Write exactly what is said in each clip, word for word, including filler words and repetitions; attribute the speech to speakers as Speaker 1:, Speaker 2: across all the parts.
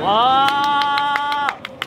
Speaker 1: 와.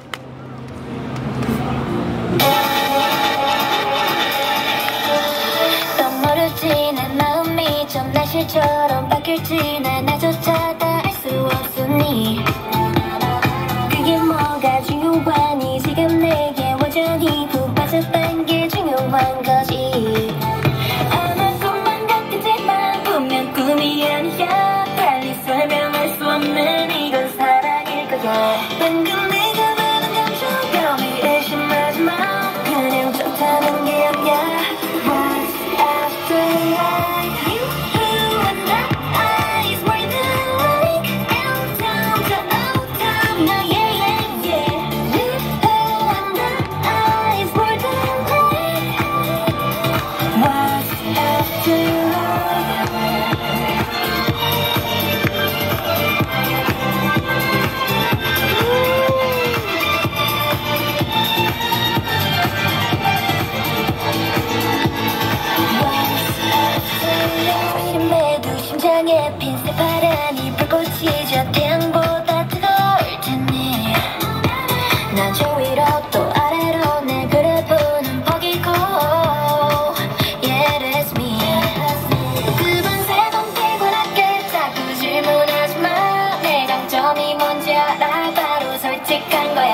Speaker 2: 또 모르지 내 마음이 좀 날씨처럼 바뀔지 난 나조차 다 알 수 없으니 그게 뭐가 중요하니 지금 내게 완전히 푹 빠졌단 게 중요한 거지. 아마 꿈만 같겠지만 분명 꿈이 아니야. 빨리 설명할 수 없는 이건 사랑일 거야. 방금 내가 받은 감정감이 의심하지 마. 그냥 좋다는 게 아니야. What's after life? You who and the eyes were the like out down to out down. No yeah yeah yeah. You who and the eyes were the like. What's after life? 이름에도 심장에 핀 새파란이 불꽃이 저 태양보다 뜨거울 테니 난 저 위로 또 아래로 내 그려보는 법이고 Yeah that's me. 두 번 세 번 피곤하게 자꾸 질문하지 마. 내 장점이 뭔지 알아. 바로 솔직한 거야.